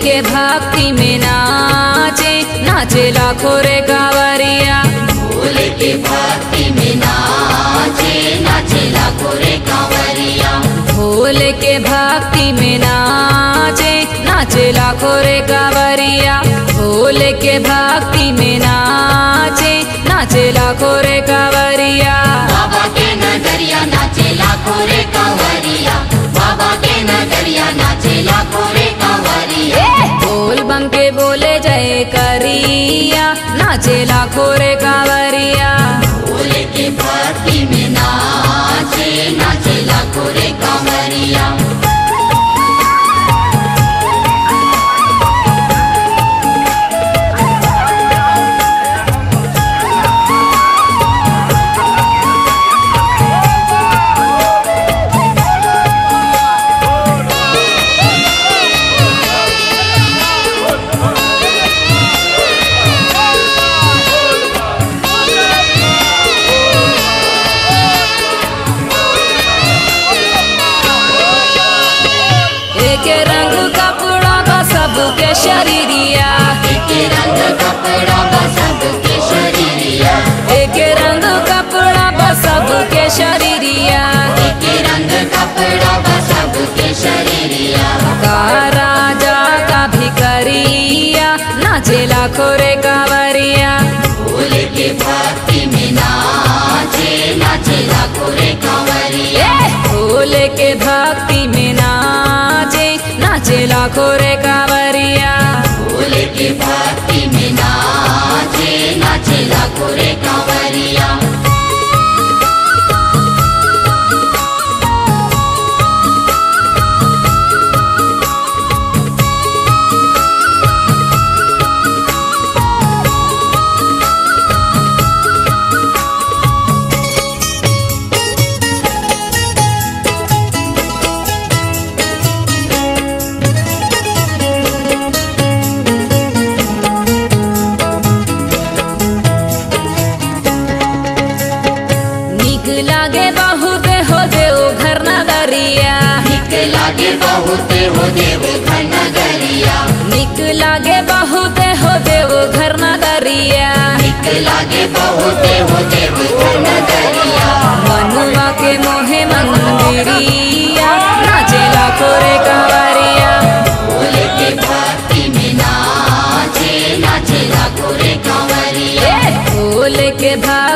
के भक्ति में नाचे नाचे लाखों रे कांवरिया। भोले के भक्ति में नाचे नाचे लाखों रे कांवरिया। भोले के भक्ति में नाचे नाचे लाखों रे कांवरिया। भोले के भक्ति में नाचे नाचे लाखों रे कांवरिया। बाबा के नगरिया नाचे लाखों रे कांवरिया। बाबा के नगरिया नाचे लाखों रे कांवरिया। बोल बम के बोले जय करिया नाचे लाखों रे कांवरिया। भोले के भक्ति में नाचे नाचे लाखों रे कांवरिया। एक रंग कपड़ा बा सबके शरीरिया। एक रंग कपड़ा बा सबके शरीरिया। एक रंग कपड़ा बा सबके शरीरिया। एक रंग कपड़ा बा सबके शरीरिया। का राजा का भिखरिया नाचे लाखों रे कांवरिया। भोले के भक्ति में नाचे नाचे लाखों रे कांवरिया। भोले के भक्ति में नाचे नाचे लाखों रे कांवरिया। भोले के भक्ति में नाचे नाचे लाखों रे कांवरिया। लागे बहुत हो देव घर नगरिया। निक लागे बहुत हो देव घर नगरिया। निक लागे बहुत हो देव घर नगरिया। निक लागे बहुत हो देव घर नगरिया। मनुआ के मोहे मंदिरिया नाचे लाखों रे कांवरिया। भोले के भक्ति में नाचे नाचे लाखों रे कांवरिया। भोले के भक्ति